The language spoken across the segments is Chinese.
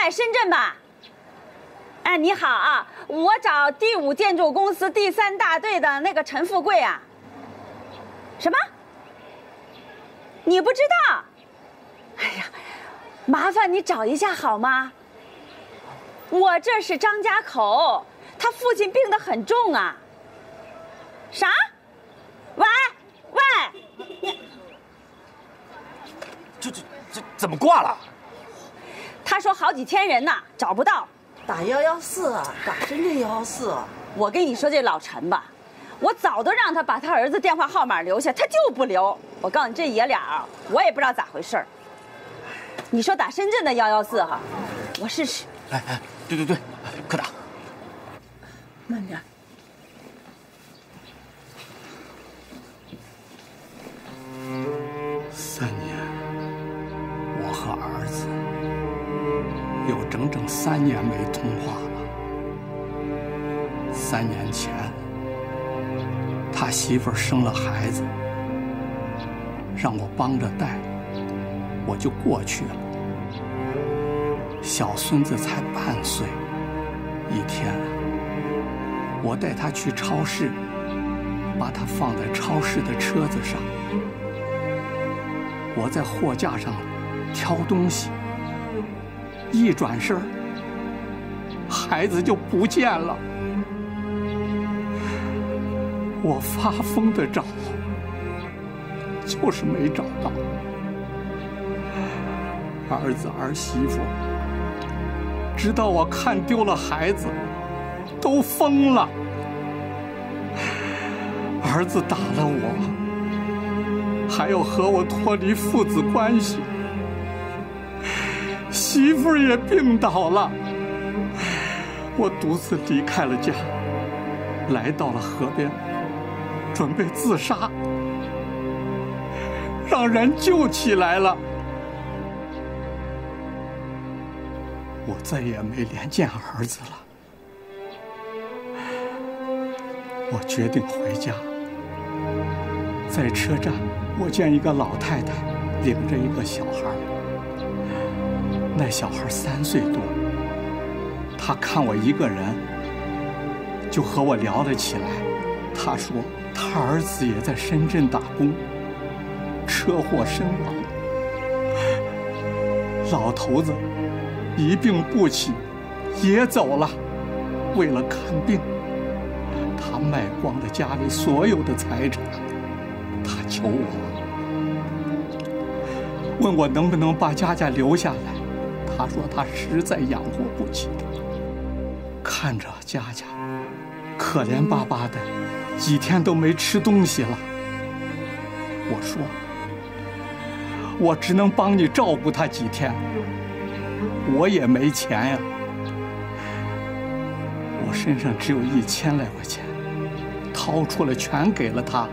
在深圳吧？哎，你好啊，我找第5建筑公司第3大队的那个陈富贵啊。什么？你不知道？哎呀，麻烦你找一下好吗？我这是张家口，他父亲病得很重啊。啥？喂，你这怎么挂了？ 他说好几千人呢，找不到。 打114啊，打深圳114。 我跟你说这老陈吧，我早都让他把他儿子电话号码留下，他就不留。我告诉你，这爷俩啊，我也不知道咋回事。你说打深圳的114哈，我试试。 哎，对，快打。 慢点。 3年，我和儿子有整整3年没通话了。3年前，他媳妇儿生了孩子，让我帮着带，我就过去了。小孙子才半岁，一天，我带他去超市，把他放在超市的车子上。我在货架上挑东西，一转身，孩子就不见了。我发疯的找，就是没找到。儿子儿媳妇知道我看丢了孩子，都疯了。儿子打了我，还要和我脱离父子关系。媳妇儿也病倒了，我独自离开了家，来到了河边，准备自杀，让人救起来了。我再也没脸见儿子了。我决定回家。在车站，我见一个老太太领着一个小孩，那小孩3岁多。他看我一个人，就和我聊了起来。他说他儿子也在深圳打工，车祸身亡。老头子一病不起，也走了。为了看病，他卖光了家里所有的财产。他求我，问我能不能把佳佳留下来。他说他实在养活不起他。看着佳佳可怜巴巴的，几天都没吃东西了。我说，我只能帮你照顾他几天，我也没钱呀。我身上只有1000来块钱，掏出来全给了他。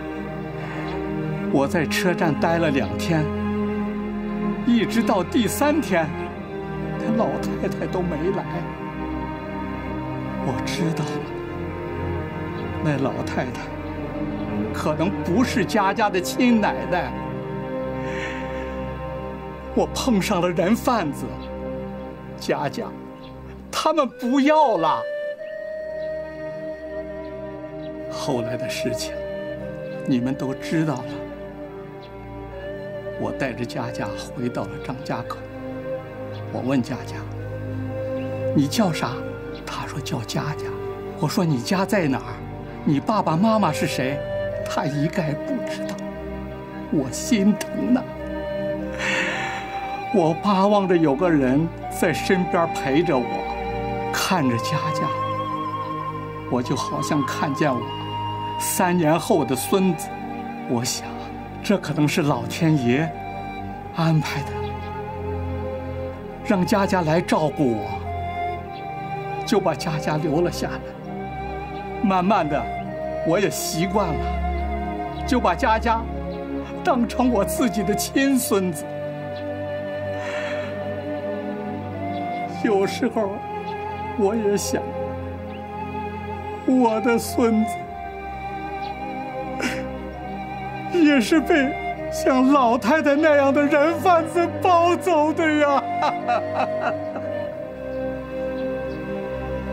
我在车站待了2天，一直到第3天，那老太太都没来。我知道了，那老太太可能不是佳佳的亲奶奶。我碰上了人贩子，佳佳，他们不要了。后来的事情，你们都知道了。我带着佳佳回到了张家口。我问佳佳：“你叫啥？”她说叫佳佳。我说：“你家在哪儿？你爸爸妈妈是谁？”她一概不知道。我心疼呐。我巴望着有个人在身边陪着我，看着佳佳，我就好像看见我3年后的孙子。我想，这可能是老天爷安排的，让佳佳来照顾我，就把佳佳留了下来。慢慢的，我也习惯了，就把佳佳当成我自己的亲孙子。有时候，我也想，我的孙子也是被像老太太那样的人贩子抱走的呀。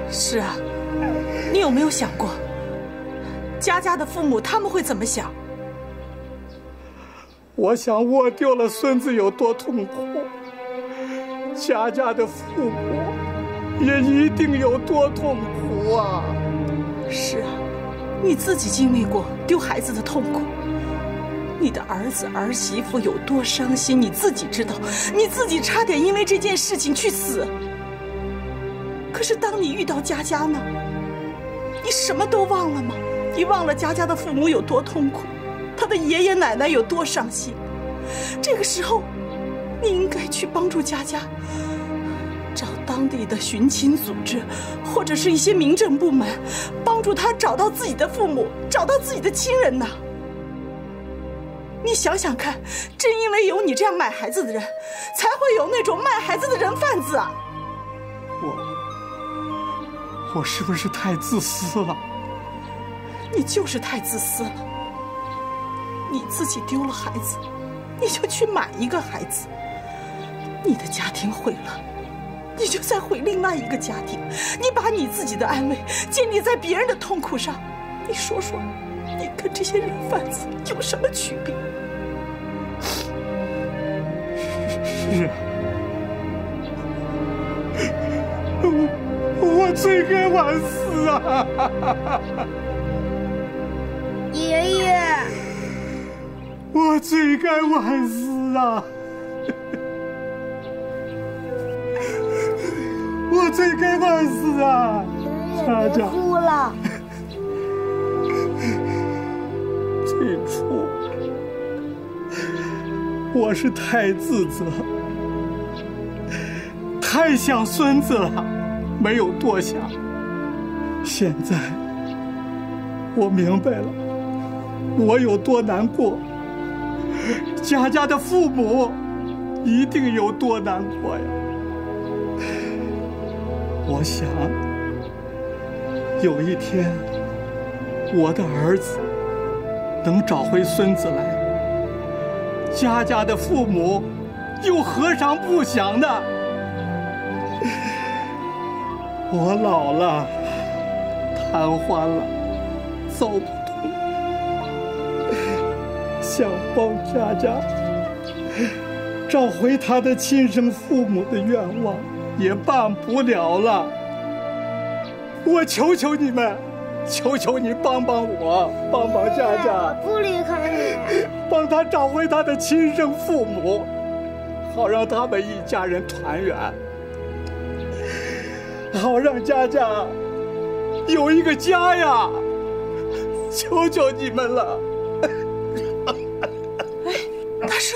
是啊，你有没有想过，佳佳的父母他们会怎么想？ 我想我丢了孙子有多痛苦，佳佳的父母也一定有多痛苦啊！ 是啊，你自己经历过丢孩子的痛苦，你的儿子儿媳妇有多伤心，你自己知道，你自己差点因为这件事情去死。可是当你遇到佳佳呢，你什么都忘了吗？你忘了佳佳的父母有多痛苦，他的爷爷奶奶有多伤心。这个时候，你应该去帮助佳佳，找当地的寻亲组织，或者是一些民政部门，帮助他找到自己的父母，找到自己的亲人呐。你想想看，正因为有你这样买孩子的人，才会有那种卖孩子的人贩子啊！ 我是不是太自私了？ 你就是太自私了。你自己丢了孩子，你就去买一个孩子，你的家庭毁了，你就再毁另外一个家庭。你把你自己的安慰建立在别人的痛苦上，你说说，你跟这些人贩子有什么区别？ 是啊，我罪该万死啊！ 爷爷， 我罪该万死啊！我罪该万死啊！佳佳， 哭了。 最初我是太自责，太想孙子了，没有多想。现在我明白了，我有多难过，佳佳的父母一定有多难过呀。我想有一天我的儿子能找回孙子来，佳佳的父母又何尝不想呢？我老了，瘫痪了，走不动，想帮佳佳找回她的亲生父母的愿望也办不了了。我求求你们，求求你帮帮我，帮帮佳佳， 不离开你， 帮她找回她的亲生父母，好让他们一家人团圆，好让佳佳有一个家呀！求求你们了！ 哎，大叔。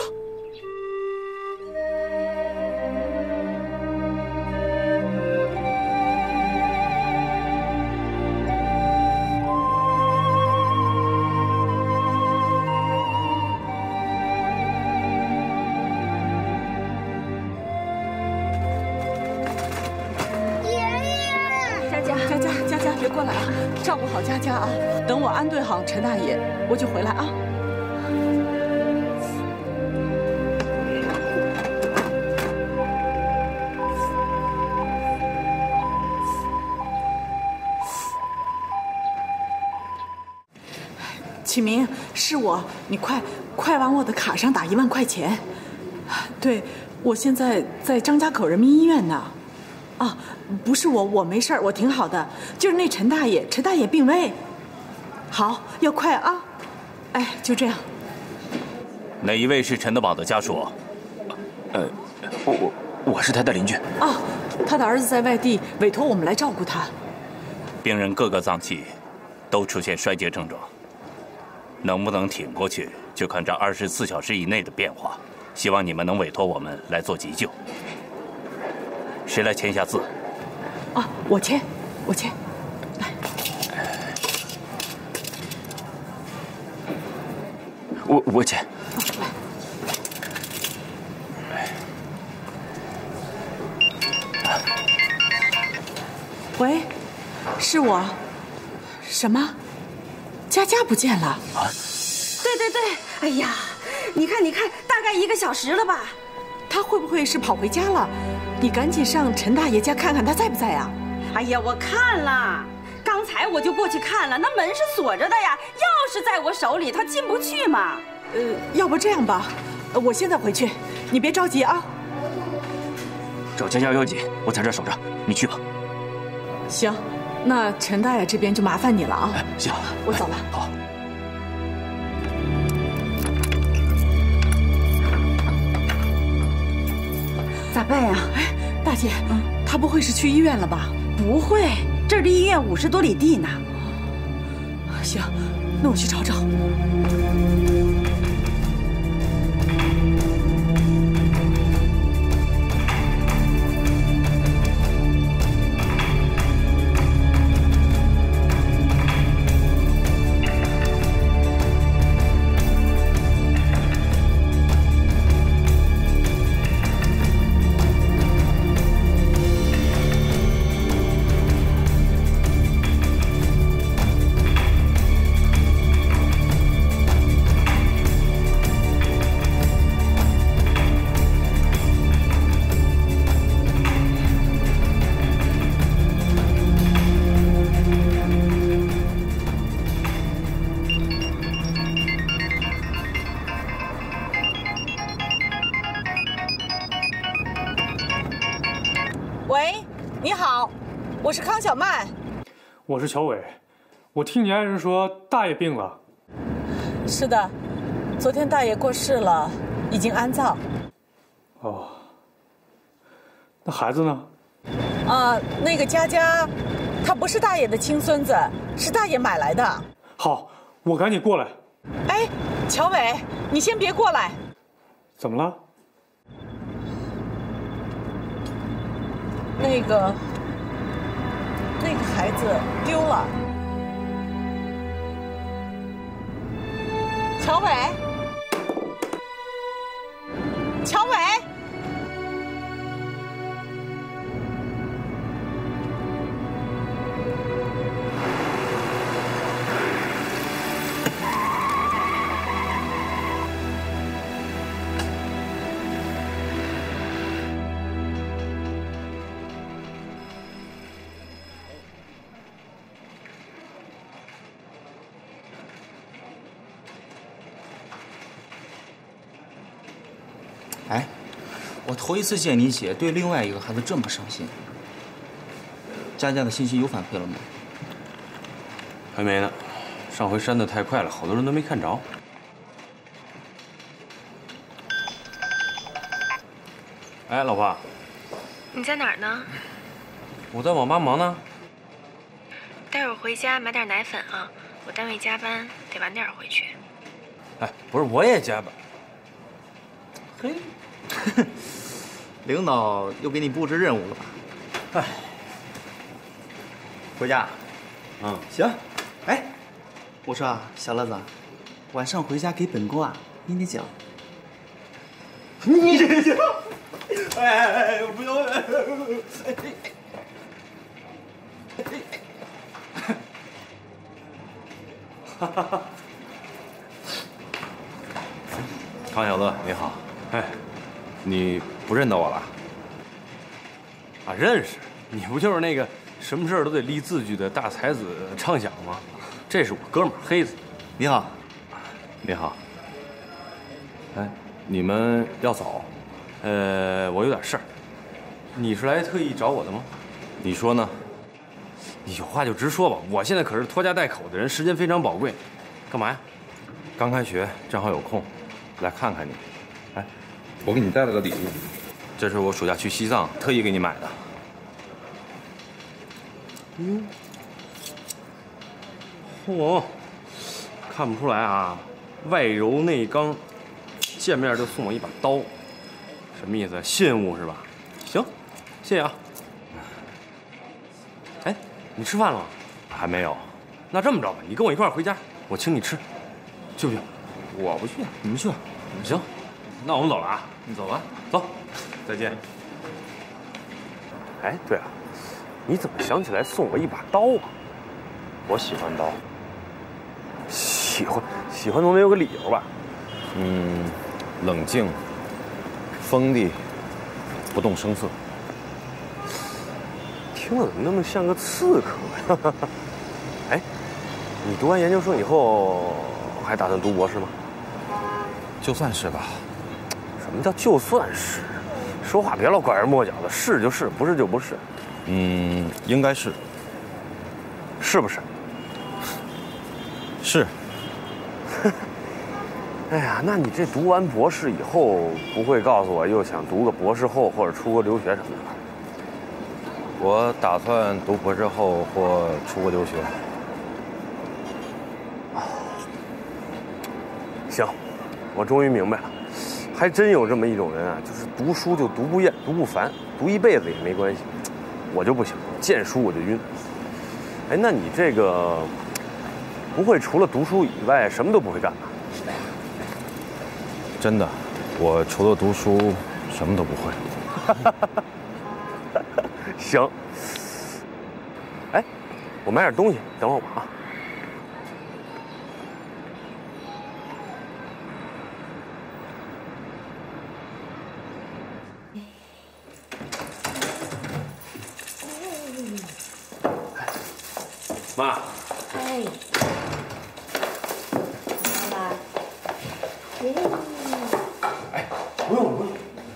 佳佳，别过来啊！照顾好佳佳啊！等我安顿好陈大爷，我就回来啊。启明，是我，你快往我的卡上打1万块钱。对，我现在在张家口人民医院呢。啊，不是我没事儿，我挺好的，就是那陈大爷病危。好，要快啊！哎，就这样。 哪一位是陈德宝的家属？我是他的邻居。 哦，他的儿子在外地，委托我们来照顾他。 病人各个脏器都出现衰竭症状，能不能挺过去，就看这24小时以内的变化。希望你们能委托我们来做急救。谁来签下字？ 啊，我签。来， 我签。 来。喂，是我。什么？佳佳不见了？啊？ 对，哎呀，你看，大概1个小时了吧？ 他会不会是跑回家了？你赶紧上陈大爷家看看他在不在啊？ 哎呀，我看了，刚才我就过去看了，那门是锁着的呀，钥匙在我手里，他进不去嘛。 要不这样吧，我现在回去，你别着急啊。 找家要紧，我在这守着，你去吧。 行，那陈大爷这边就麻烦你了啊。 行， 我走了。 好。 咋办呀？ 哎，大姐，他不会是去医院了吧？ 不会，这儿离医院50多里地呢。 行，那我去找找。喂，你好，我是康小曼。 我是乔伟，我听你爱人说大爷病了。 是的，昨天大爷过世了，已经安葬。 哦，那孩子呢？ 那个佳佳，她不是大爷的亲孙子，是大爷买来的。 好，我赶紧过来。 哎，乔伟，你先别过来。 怎么了？ 那个孩子丢了。乔伟，乔伟。 哎，我头一次见你姐对另外一个孩子这么伤心。佳佳的信息有反馈了吗？ 还没呢，上回删得太快了，好多人都没看着。哎，老婆， 你在哪儿呢？ 我在网吧忙呢。 待会儿回家买点奶粉啊，我单位加班，得晚点回去。 哎，不是，我也加班。 嘿，领导又给你布置任务了吧？哎，回家。 嗯， 行。哎，我说啊，小乐子，晚上回家给本宫啊捏捏脚。捏捏脚。哎，不用。 哈哈哈。康小乐，你好。哎，你不认得我了？啊，认识。你不就是那个什么事儿都得立字据的大才子畅想吗？这是我哥们儿黑子。 你好。 你好。哎，你们要走？我有点事儿。你是来特意找我的吗？你说呢？你有话就直说吧。我现在可是拖家带口的人，时间非常宝贵。干嘛呀？刚开学，正好有空，来看看你。哎，我给你带了个礼物，这是我暑假去西藏特意给你买的。嚯，看不出来啊，外柔内刚，见面就送我一把刀，什么意思？信物是吧？行，谢谢啊。哎，你吃饭了？还没有。那这么着吧，你跟我一块儿回家，我请你吃，去不去？ 我不去，你们去吧。 行，那我们走了啊。你走吧，走，再见。哎，对了，你怎么想起来送我一把刀啊？我喜欢刀。喜欢总得有个理由吧？冷静，锋利，不动声色。 听了怎么那么像个刺客呀？哎，你读完研究生以后还打算读博士吗？ 就算是吧。 什么叫就算是？说话别老拐弯抹角的，是就是，不是就不是。 应该是。 是不是？ 是。 哎呀，那你这读完博士以后，不会告诉我又想读个博士后或者出国留学什么的吧？ 我打算读博士后或出国留学。 行，我终于明白了，还真有这么一种人啊，就是读书就读不厌、读不烦，读一辈子也没关系。我就不行，见书我就晕。哎，那你这个不会除了读书以外什么都不会干吧？ 真的，我除了读书什么都不会。 行。哎，我买点东西，等会儿我啊。妈。 哎。来。 哎，不用。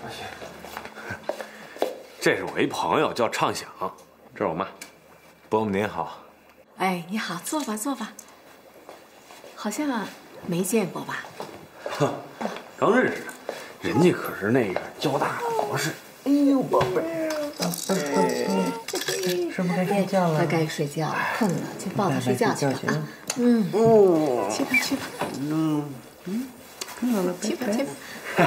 这是我一朋友叫畅想，这是我妈。 伯母您好。 哎，你好，坐吧坐吧。好像没见过吧？ 刚认识，人家可是那个交大的博士。哎呦，宝贝。 是不是该睡觉了？他该睡觉了，困了就抱他睡觉去吧啊。去吧去吧。 看到了， 去吧去吧。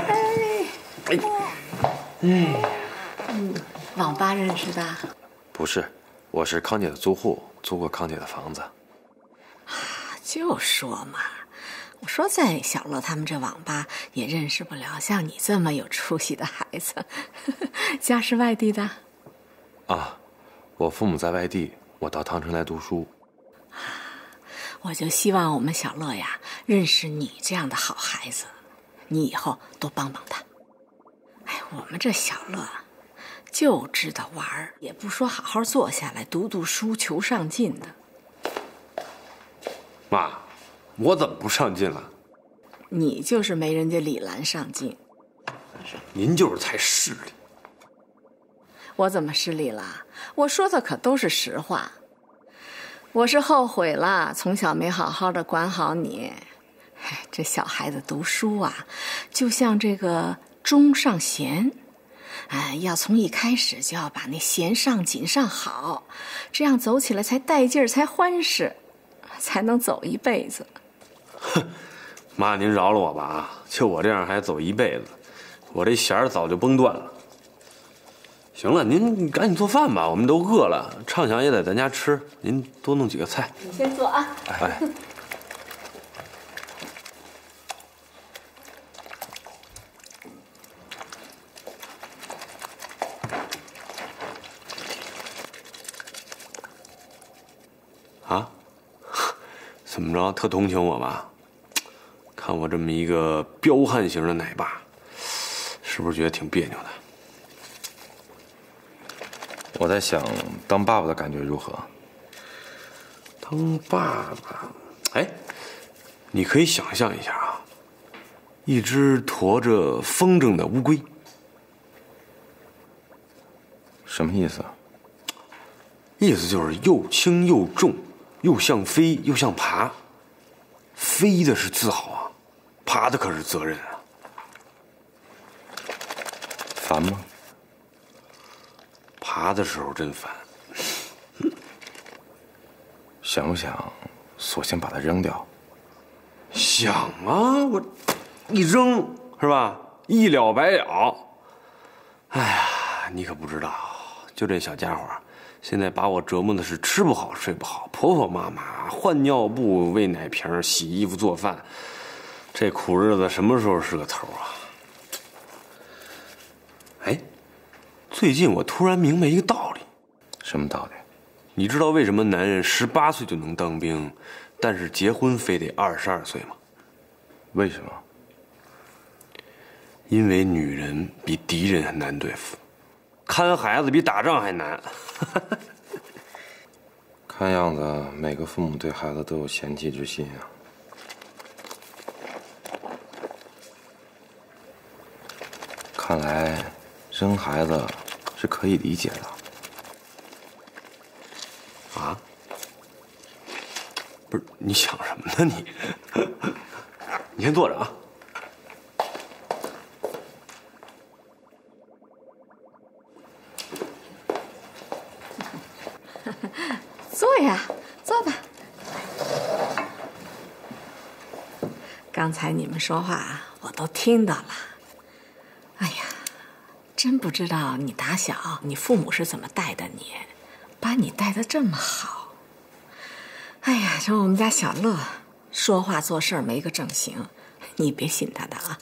哎。网吧认识的？ 不是，我是康姐的租户，租过康姐的房子。 就说嘛，我说在小乐他们这网吧也认识不了像你这么有出息的孩子。家是外地的？ 啊，我父母在外地，我到唐城来读书。 我就希望我们小乐呀认识你这样的好孩子，你以后多帮帮他。哎，我们这小乐就知道玩，也不说好好坐下来读读书求上进的。 妈，我怎么不上进了？ 你就是没人家李兰上进。 您就是太势利。 我怎么势利了？我说的可都是实话。我是后悔了，从小没好好的管好你。这小孩子读书啊，就像这个钟上弦，要从一开始就要把那弦上紧上好，这样走起来才带劲儿，才欢实，才能走一辈子。 哼，妈，您饶了我吧啊！就我这样还走一辈子，我这弦儿早就崩断了。行了，您赶紧做饭吧，我们都饿了。畅想也在咱家吃，您多弄几个菜。 你先做啊。 哎。啊？怎么着？特同情我吧？看我这么一个彪悍型的奶爸，是不是觉得挺别扭的？ 我在想，当爸爸的感觉如何？ 当爸爸，哎，你可以想象一下啊，一只驮着风筝的乌龟。 什么意思？ 意思就是又轻又重，又像飞又像爬。飞的是自豪啊，爬的可是责任啊。 烦吗？ 爬的时候真烦。 想不想，索性把它扔掉？ 想啊，我一扔是吧，一了百了。哎呀，你可不知道，就这小家伙，现在把我折磨的是吃不好睡不好，婆婆妈妈换尿布、喂奶瓶、洗衣服、做饭，这苦日子什么时候是个头啊？哎，最近我突然明白一个道理。 什么道理？ 你知道为什么男人18岁就能当兵，但是结婚非得22岁吗？ 为什么？ 因为女人比敌人还难对付。 看孩子比打仗还难。看样子每个父母对孩子都有嫌弃之心啊。看来生孩子是可以理解的。啊？不是，你想什么呢你？你先坐着啊。 坐呀，坐吧。刚才你们说话我都听到了。哎呀，真不知道你打小你父母是怎么带的你，把你带得这么好。哎呀，这我们家小乐说话做事没个正形，你别信他的啊。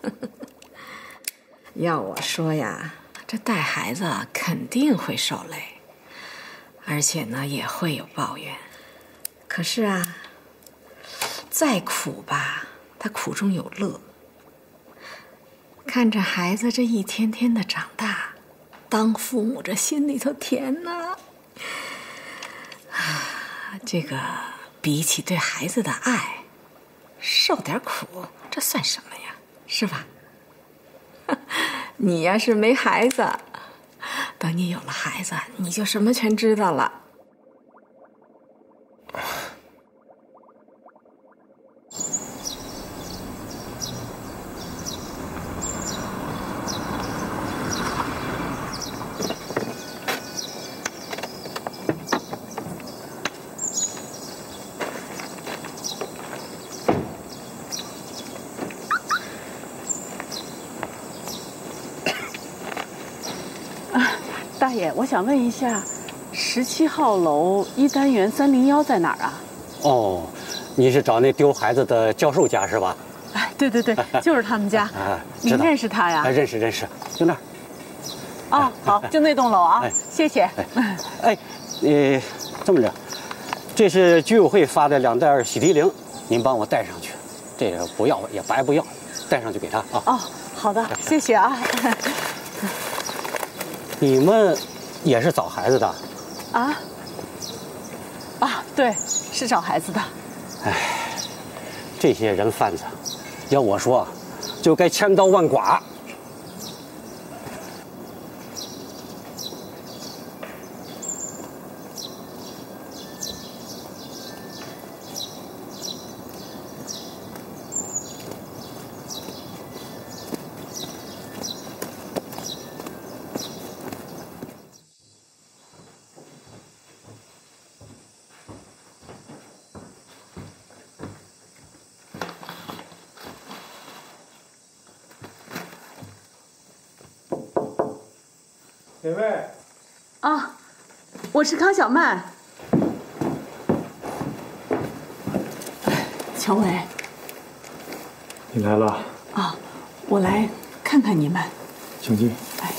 要我说呀，这带孩子肯定会受累，而且呢也会有抱怨。可是啊，再苦吧，他苦中有乐。看着孩子这一天天的长大，当父母这心里头甜呐。这个比起对孩子的爱，受点苦这算什么呀？是吧？你要是没孩子，等你有了孩子，你就什么全知道了。 大爷，我想问一下，17号楼1单元301在哪儿啊？ 哦，你是找那丢孩子的教授家是吧？ 哎，对对对，就是他们家。您认识他呀？ 认识认识，就那儿。 哦，好，就那栋楼啊。谢谢。 哎，这么着，这是居委会发的2袋洗涤灵，您帮我带上去。这个不要也白不要，带上去给他啊。 哦，好的，谢谢啊。 你们也是找孩子的？ 啊？对，是找孩子的。 哎，这些人贩子，要我说，就该千刀万剐。 哪位？ 啊，我是康小曼。乔伟， 你来了。 啊，我来看看你们。 请进。 哎。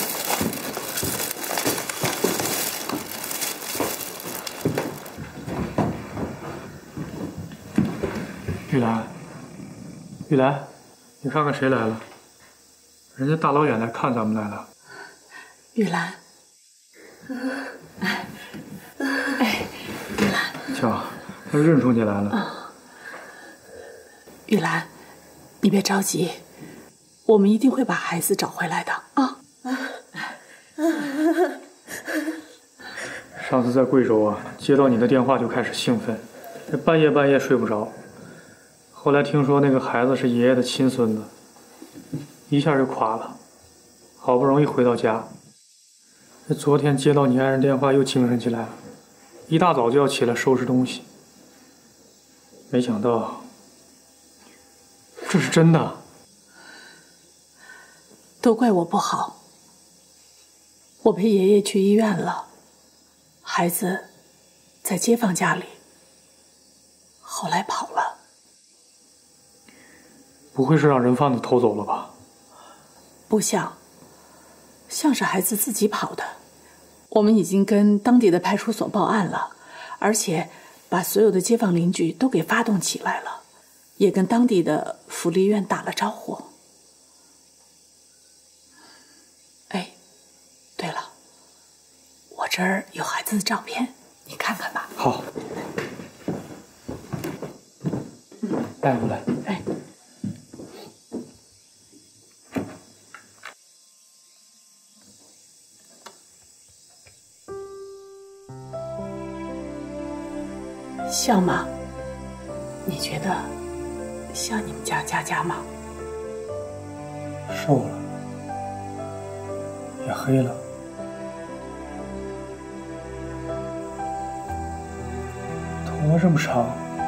玉兰，玉兰，你看看谁来了？人家大老远来看咱们来了。 玉兰，哎，玉兰， 瞧，他认出你来了。 玉兰，你别着急，我们一定会把孩子找回来的啊。 上次在贵州啊，接到你的电话就开始兴奋，这半夜睡不着。后来听说那个孩子是爷爷的亲孙子，一下就垮了。好不容易回到家。昨天接到你爱人电话，又精神起来了，一大早就要起来收拾东西。没想到，这是真的。 都怪我不好，我陪爷爷去医院了，孩子在街坊家里，后来跑了。 不会是让人贩子偷走了吧？ 不像，像是孩子自己跑的。我们已经跟当地的派出所报案了，而且把所有的街坊邻居都给发动起来了，也跟当地的福利院打了招呼。哎， 这儿有孩子的照片，你看看吧。 好。带过来。 哎。像吗？你觉得像你们家佳佳吗？ 瘦了，也黑了，头发这么长。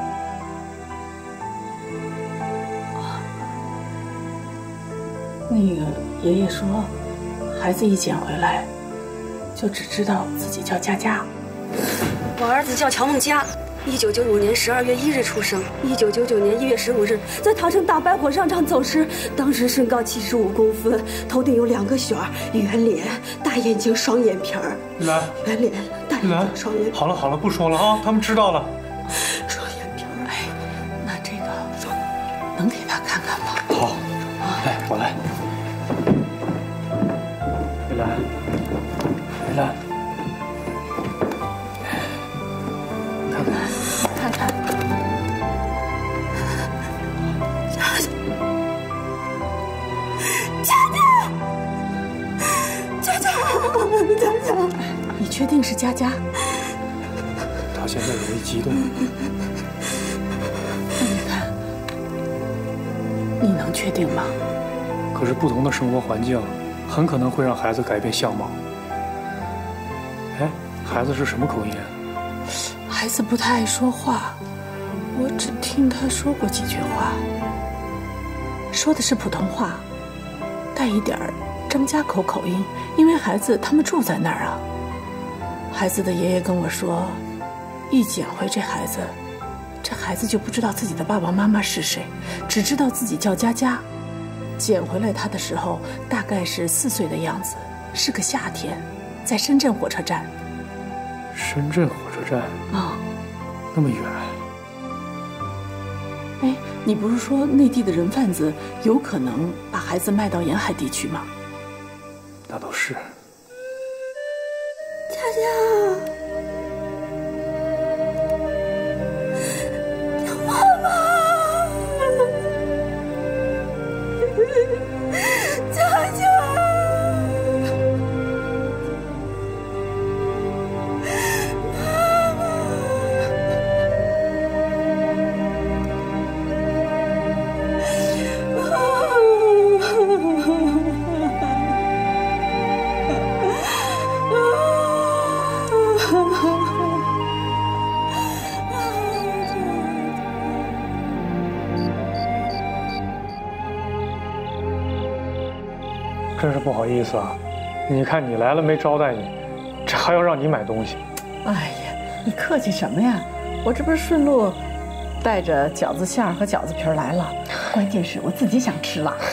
那个爷爷说，孩子一捡回来，就只知道自己叫佳佳。 我儿子叫乔梦佳。1995年12月1日出生，1999年1月15日在桃城大白火上场走失，当时身高75公分，头顶有2个旋儿，圆脸，大眼睛，双眼皮儿。 玉兰， 圆脸，大眼睛，双眼皮。 好了好了，不说了啊，他们知道了。 双眼皮儿，哎，那这个能给他看看吗？ 好，来，我来。玉兰，玉兰。 看看，佳佳，你确定是佳佳？ 她现在容易激动。 那你看，你能确定吗？ 可是不同的生活环境，很可能会让孩子改变相貌。哎，孩子是什么口音？ 孩子不太爱说话，我只听他说过几句话，说的是普通话，带一点张家口口音，因为孩子他们住在那儿啊。孩子的爷爷跟我说，一捡回这孩子就不知道自己的爸爸妈妈是谁，只知道自己叫佳佳。捡回来他的时候大概是4岁的样子，是个夏天，在深圳火车站。 深圳火车站啊， 那么远。 哎，你不是说内地的人贩子有可能把孩子卖到沿海地区吗？ 那倒是。 佳佳，妈妈，佳佳。 真是不好意思啊，你看你来了没招待你，这还要让你买东西。 哎呀，你客气什么呀？我这不是顺路带着饺子馅儿和饺子皮儿来了，关键是我自己想吃了。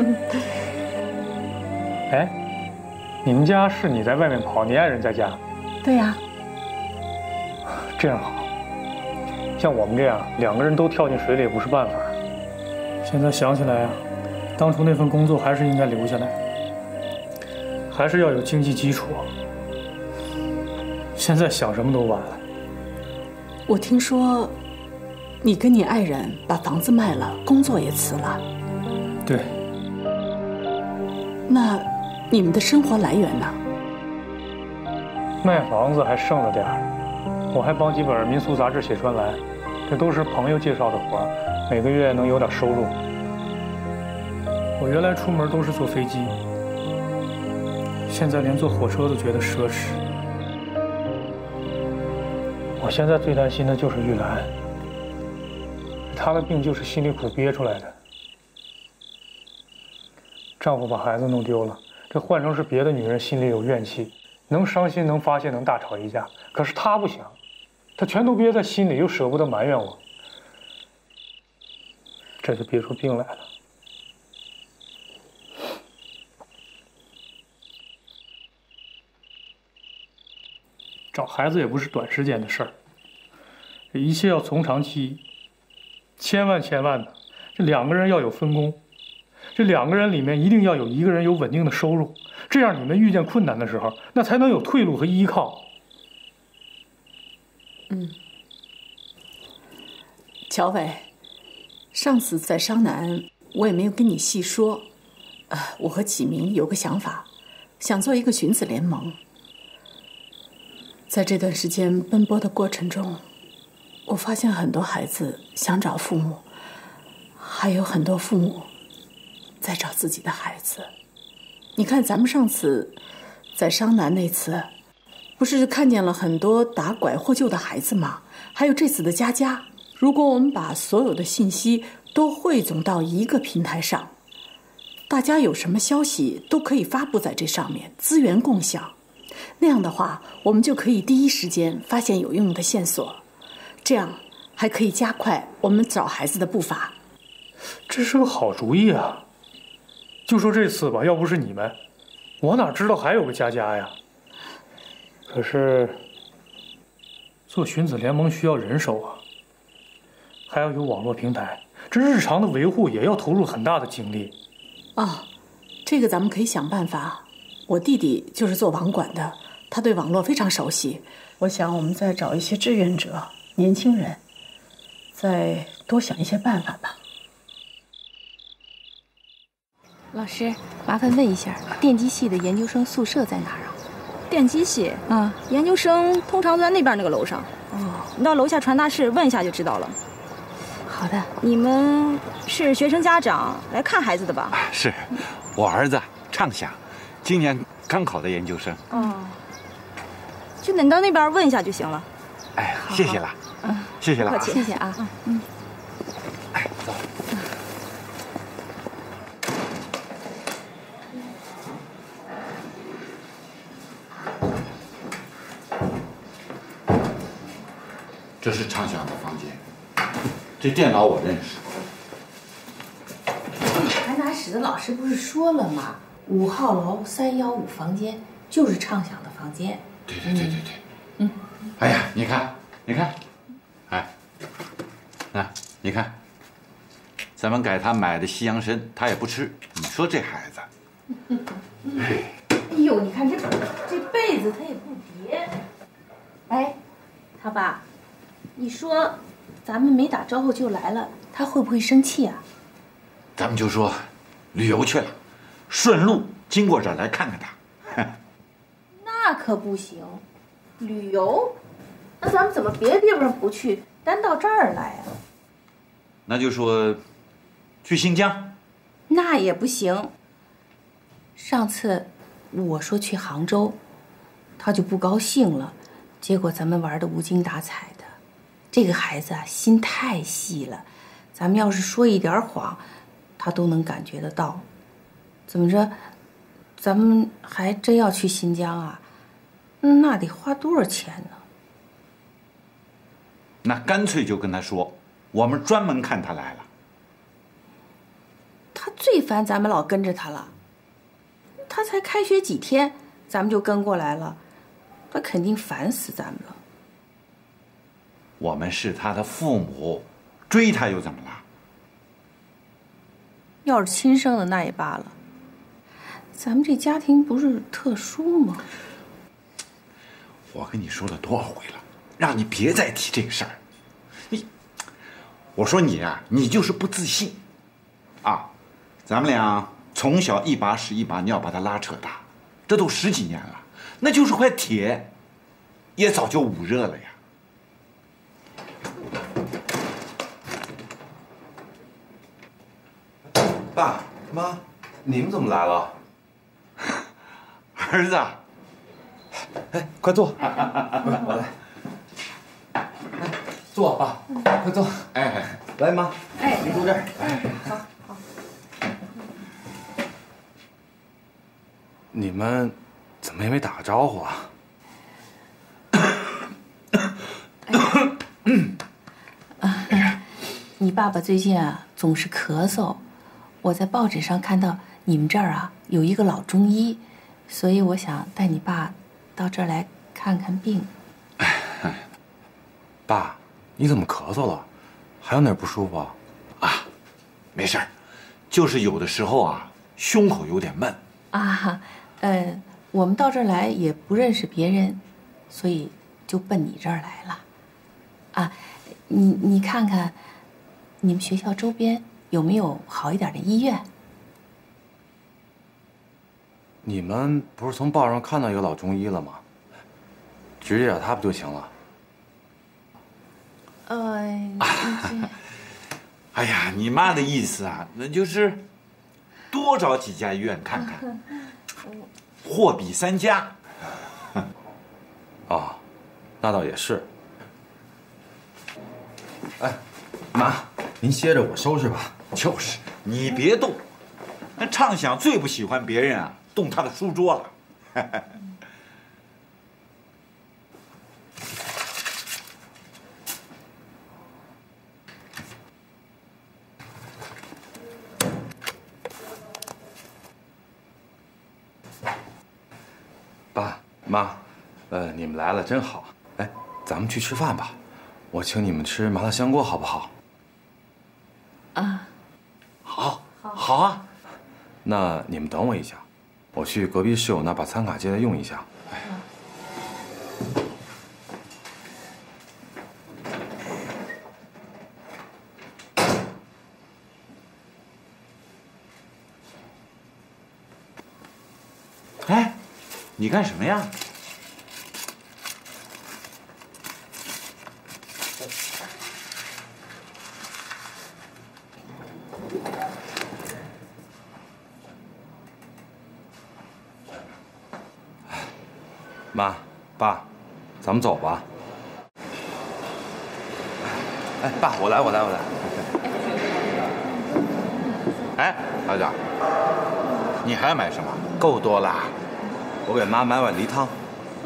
哎，你们家是你在外面跑，你爱人在家？ 对呀。 这样好，像我们这样2个人都跳进水里也不是办法。现在想起来啊，当初那份工作还是应该留下来，还是要有经济基础。现在想什么都晚了。 我听说，你跟你爱人把房子卖了，工作也辞了。 对。 那你们的生活来源呢？ 卖房子还剩了点儿。我还帮几本民俗杂志写专栏，这都是朋友介绍的活儿，每个月能有点收入。我原来出门都是坐飞机，现在连坐火车都觉得奢侈。我现在最担心的就是玉兰，她的病就是心里苦憋出来的。丈夫把孩子弄丢了，这换成是别的女人，心里有怨气，能伤心，能发泄，能大吵一架。可是她不行。他全都憋在心里，又舍不得埋怨我，这就憋出病来了。找孩子也不是短时间的事儿，这一切要从长计议，千万的，这2个人要有分工，这2个人里面一定要有1个人有稳定的收入，这样你们遇见困难的时候，那才能有退路和依靠。 乔伟，上次在商南，我也没有跟你细说，我和启明有个想法，想做一个寻子联盟。在这段时间奔波的过程中，我发现很多孩子想找父母，还有很多父母在找自己的孩子。你看，咱们上次在商南那次，不是看见了很多打拐获救的孩子吗？还有这次的佳佳。如果我们把所有的信息都汇总到一个平台上，大家有什么消息都可以发布在这上面，资源共享。那样的话，我们就可以第一时间发现有用的线索，这样还可以加快我们找孩子的步伐。 这是个好主意啊！就说这次吧，要不是你们，我哪知道还有个佳佳呀？可是做寻子联盟需要人手啊，还要有网络平台，这日常的维护也要投入很大的精力。 这个咱们可以想办法。我弟弟就是做网管的，他对网络非常熟悉。我想我们再找一些志愿者、年轻人，再多想一些办法吧。 老师，麻烦问一下，电机系的研究生宿舍在哪儿啊？ 电机系研究生通常在那边那个楼上。你到楼下传达室问一下就知道了。 好的。 你们是学生家长来看孩子的吧？ 是，我儿子畅想，今年刚考的研究生。 就你到那边问一下就行了。 哎，谢谢了，谢谢了， 客气， 谢谢啊。 哎，走。这是畅想的房间，这电脑我认识。 传达室的老师不是说了吗？5号楼315房间就是畅想的房间。 对。哎呀，你看，哎，你看，咱们给他买的西洋参，他也不吃。你说这孩子， 哎呦，你看这被子他也不叠。哎，他爸，你说咱们没打招呼就来了，他会不会生气啊？ 咱们就说旅游去了，顺路经过这儿来看看他。 那可不行，旅游，那咱们怎么别地方不去，单到这儿来啊？ 那就说去新疆。 那也不行。上次我说去杭州，他就不高兴了，结果咱们玩的无精打采的。这个孩子啊，心太细了，咱们要是说一点谎，他都能感觉得到。怎么着，咱们还真要去新疆啊？那得花多少钱呢？ 那干脆就跟他说，我们专门看他来了。 他最烦咱们老跟着他了。他才开学几天，咱们就跟过来了，他肯定烦死咱们了。 我们是他的父母，追他又怎么了？ 要是亲生的那也罢了，咱们这家庭不是特殊吗？ 我跟你说了多少回了，让你别再提这个事儿。我说你啊，你就是不自信啊！咱们俩从小一把屎一把尿把他拉扯大，这都10几年了，那就是块铁，也早就捂热了呀。 爸妈，你们怎么来了？ 儿子， 哎，快坐，我来。哎，坐，爸，快坐。 哎， 来妈， 哎， 你坐这儿。 好。 你们怎么也没打个招呼啊？ 你爸爸最近啊总是咳嗽，我在报纸上看到你们这儿啊有一个老中医，所以我想带你爸到这儿来看看病。 爸，你怎么咳嗽了？还有哪儿不舒服啊？ 啊，没事儿，就是有的时候啊胸口有点闷。 啊，我们到这儿来也不认识别人，所以就奔你这儿来了。 啊，你看看，你们学校周边有没有好一点的医院？ 你们不是从报上看到有老中医了吗？直接找他不就行了？ 哎呀，你妈的意思啊，那就是多找几家医院看看，货比三家。 哦，那倒也是。哎，妈，您歇着，我收拾吧。 就是，你别动。那畅想最不喜欢别人啊动他的书桌了。 爸妈，你们来了真好。哎，咱们去吃饭吧，我请你们吃麻辣香锅，好不好？ 啊， 好啊。 那你们等我一下，我去隔壁室友那把餐卡借来用一下。 哎，你干什么呀？ 妈，爸，咱们走吧。哎，爸，我来。 哎，儿子，你还买什么？够多了。 我给妈买碗梨汤。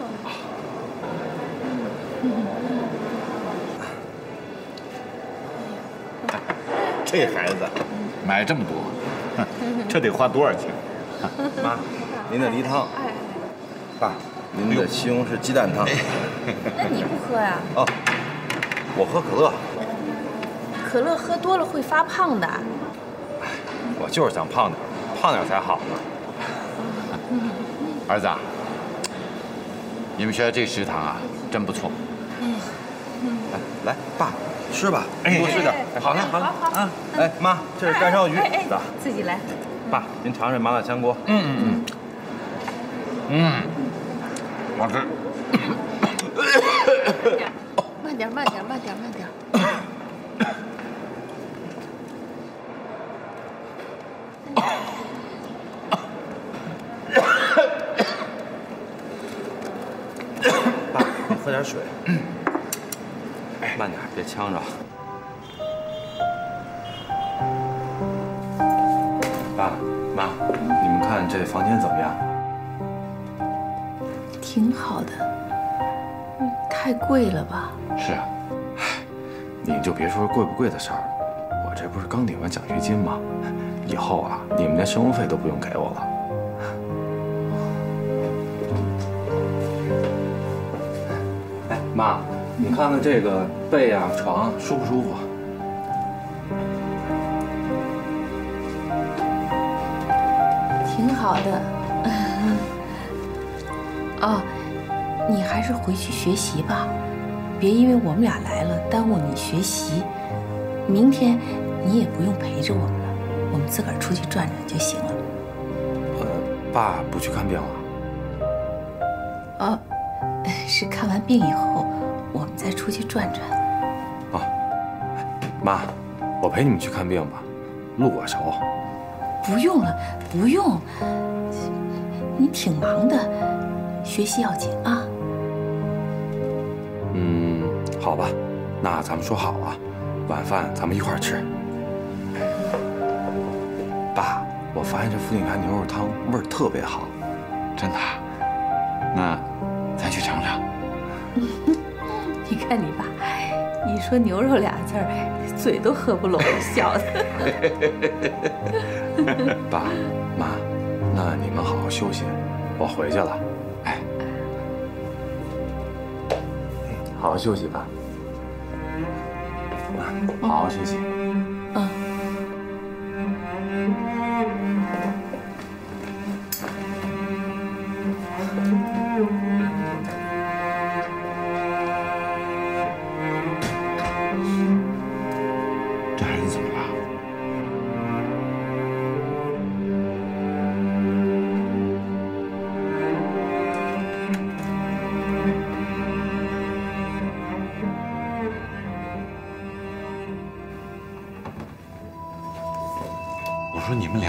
这孩子买这么多，这得花多少钱？ 妈，您的梨汤。爸，您的西红柿鸡蛋汤。 那你不喝呀？ 哦，我喝可乐。 可乐喝多了会发胖的。 我就是想胖点才好呢。 儿子，你们学校这食堂啊，真不错。 来，爸，吃吧， 哎， 多吃点。 好了啊。哎，妈，这是干烧鱼。 走，自己来。 爸，您尝尝麻辣香锅。 好吃。 慢点。 爸，你喝点水。慢点，别呛着。爸妈，你们看这房间怎么样？ 挺好的，太贵了吧？ 是啊，你就别说贵不贵的事儿，我这不是刚领完奖学金吗？以后啊，你们连生活费都不用给我了。哎，妈，你看看这个被啊、床舒不舒服？ 挺好的。哦，你还是回去学习吧，别因为我们俩来了耽误你学习。明天你也不用陪着我们了，我们自个儿出去转转就行了。 爸不去看病了？ 哦，是看完病以后，我们再出去转转。 啊，妈，我陪你们去看病吧，路我熟。 不用了，不用，你挺忙的，学习要紧啊。 好吧，那咱们说好了，晚饭咱们一块儿吃。爸，我发现这附近有家牛肉汤，味儿特别好。 真的？那咱去尝尝。 你看你爸，一说牛肉俩字儿，嘴都合不拢，笑的。 爸妈，那你们好好休息，我回去了。哎，好好休息吧。好好学习。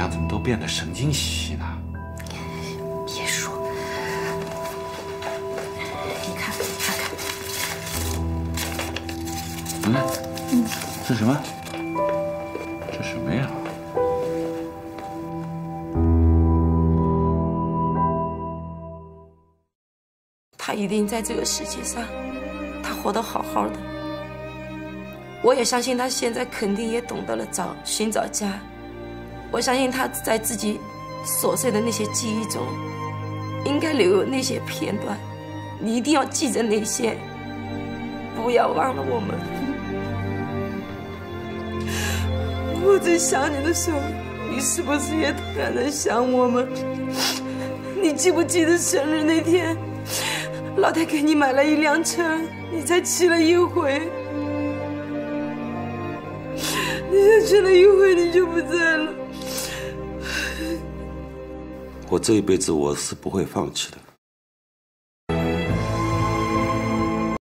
怎么都变得神经兮兮呢？ 别说，你看， 这什么？这什么呀？ 他一定在这个世界上，他活得好好的。我也相信他现在肯定也懂得了寻找家。我相信他在自己琐碎的那些记忆中，应该留有那些片段。你一定要记着那些，不要忘了我们。我最想你的时候，你是不是也突然在想我们？你记不记得生日那天，老太给你买了一辆车，你才骑了一回，你才骑了一回，你就不在了。 我这一辈子我是不会放弃的。